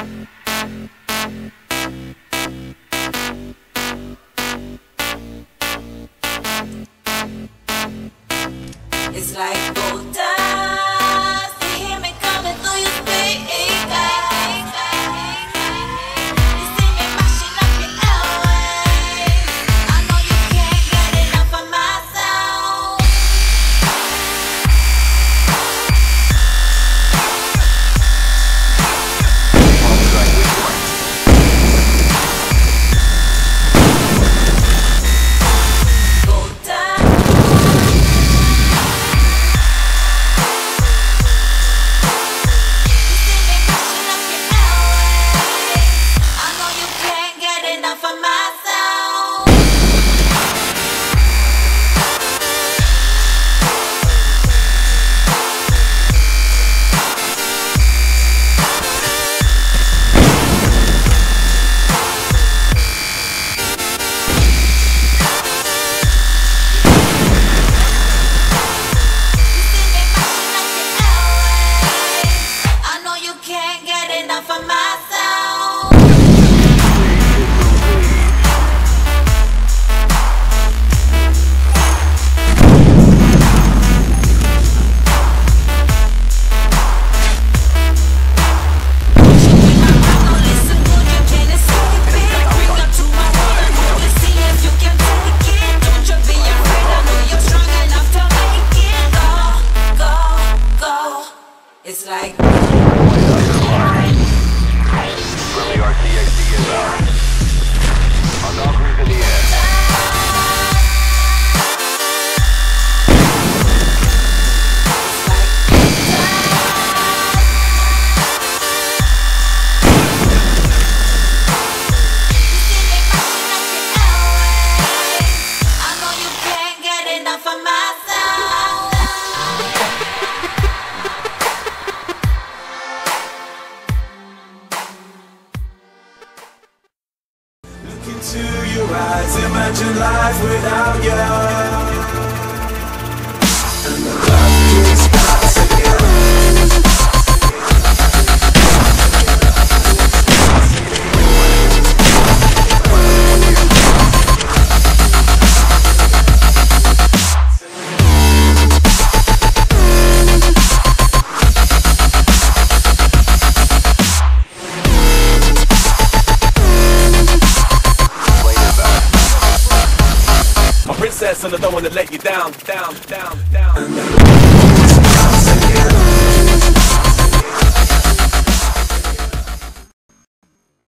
It's like gold dust. You hear me coming through your speakers. You see me mashing up your airwaves. I know you can't get enough of my sound. Gold dust. For myself, I know you can't get enough of myself. It's like from the RTXD inbound. On Valkyries in the air. I know you can't get enough of myself. Into your eyes, imagine life without you. And the love just starts again. Princess, and I don't wanna let you down.